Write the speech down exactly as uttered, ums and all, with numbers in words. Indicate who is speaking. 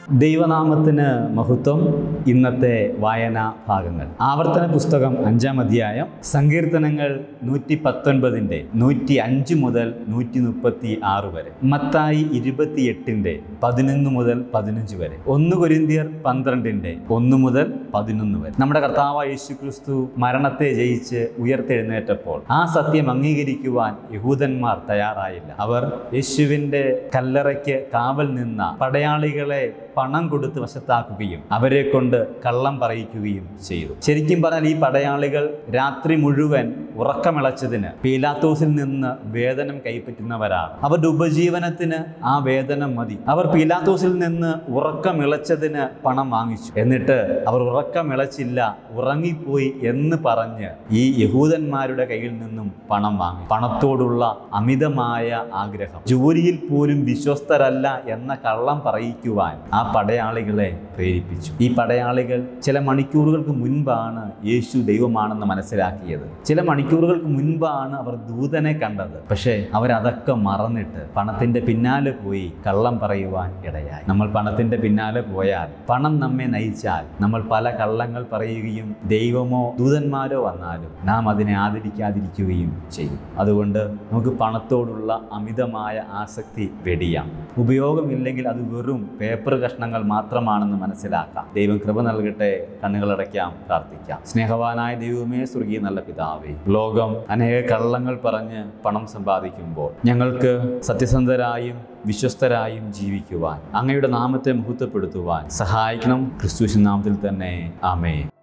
Speaker 1: ദൈവനാമത്തിന് മഹത്വം. ഇന്നത്തെ വായനാ ഭാഗങ്ങൾ ആവർത്തന പുസ്തകം അഞ്ചാം അധ്യായം, സങ്കീർത്തനങ്ങൾ നൂറ്റി പത്തൊൻപതിൻ്റെ നൂറ്റി അഞ്ച് മുതൽ നൂറ്റി മുപ്പത്തി ആറ് വരെ, മത്തായി ഇരുപത്തിയെട്ടിൻ്റെ പതിനൊന്ന് മുതൽ പതിനഞ്ച് വരെ, ഒന്ന് കൊരിന്ത്യർ പന്ത്രണ്ടിൻ്റെ ഒന്ന് മുതൽ പതിനൊന്ന് വരെ. നമ്മുടെ കർത്താവായ യേശുക്രിസ്തു മരണത്തെ ജയിച്ച് ഉയർത്തെഴുന്നേറ്റപ്പോൾ ആ സത്യം അംഗീകരിക്കുവാൻ യഹൂദന്മാർ തയ്യാറായില്ല. അവർ യേശുവിൻ്റെ കല്ലറയ്ക്ക് കാവൽ നിന്ന പടയാളികളെ പണം കൊടുത്ത് വശത്താക്കുകയും അവരെ കൊണ്ട് കള്ളം പറയിക്കുകയും ചെയ്തു. ശരിക്കും പറഞ്ഞാൽ ഈ പടയാളികൾ രാത്രി മുഴുവൻ ഉറക്കമിളച്ചതിന് പീലാത്തോസിൽ നിന്ന് വേതനം കൈപ്പറ്റുന്നവരാണ്. അവരുടെ ഉപജീവനത്തിന് ആ വേതനം മതി. അവർ പീലാത്തോസിൽ നിന്ന് ഉറക്കമിളച്ചതിന് പണം വാങ്ങിച്ചു. എന്നിട്ട് അവർ ഉറക്കമിളച്ചില്ല, ഉറങ്ങിപ്പോയി എന്ന് പറഞ്ഞ് ഈ യഹൂദന്മാരുടെ കയ്യിൽ നിന്നും പണം വാങ്ങി. പണത്തോടുള്ള അമിതമായ ആഗ്രഹം, ജോലിയിൽ പോലും വിശ്വസ്തരല്ല എന്ന കള്ളം പറയിക്കുവാൻ ആ പടയാളികളെ പ്രേരിപ്പിച്ചു. ഈ പടയാളികൾ ചില മണിക്കൂറുകൾക്ക് മുൻപാണ് യേശു ദൈവമാണെന്ന് മനസ്സിലാക്കിയത്. ചില മണിക്കൂറുകൾക്ക് മുൻപാണ് അവർ ദൂതനെ കണ്ടത്. പക്ഷേ അവരതൊക്കെ മറന്നിട്ട് പണത്തിന്റെ പിന്നാലെ പോയി കള്ളം പറയുവാൻ ഇടയായി. നമ്മൾ പണത്തിന്റെ പിന്നാലെ പോയാൽ, പണം നമ്മെ നയിച്ചാൽ, നമ്മൾ പല കള്ളങ്ങൾ പറയുകയും ദൈവമോ ദൂതന്മാരോ വന്നാലും നാം അതിനെ ആദരിക്കാതിരിക്കുകയും ചെയ്യും. അതുകൊണ്ട് നമുക്ക് പണത്തോടുള്ള അമിതമായ ആസക്തി വെടിയാം. ഉപയോഗമില്ലെങ്കിൽ അത് വെറും പേപ്പർ കഷ്ണങ്ങൾ മാത്രമാണെന്ന് മനസ്സിലാക്കാം. ദൈവം കൃപ നൽകട്ടെ. കണ്ണുകളടയ്ക്കാം, പ്രാർത്ഥിക്കാം. സ്നേഹവാനായ ദൈവമേ, സ്വർഗീയ നല്ല പിതാവേ, ലോകം അനേക കള്ളങ്ങൾ പറഞ്ഞ് പണം സമ്പാദിക്കുമ്പോൾ ഞങ്ങൾക്ക് സത്യസന്ധരായും വിശ്വസ്തരായും ജീവിക്കുവാൻ, അങ്ങയുടെ നാമത്തെ മഹത്വപ്പെടുത്തുവാൻ സഹായിക്കണം. ക്രിസ്തുവിന്റെ നാമത്തിൽ തന്നെ ആമേൻ.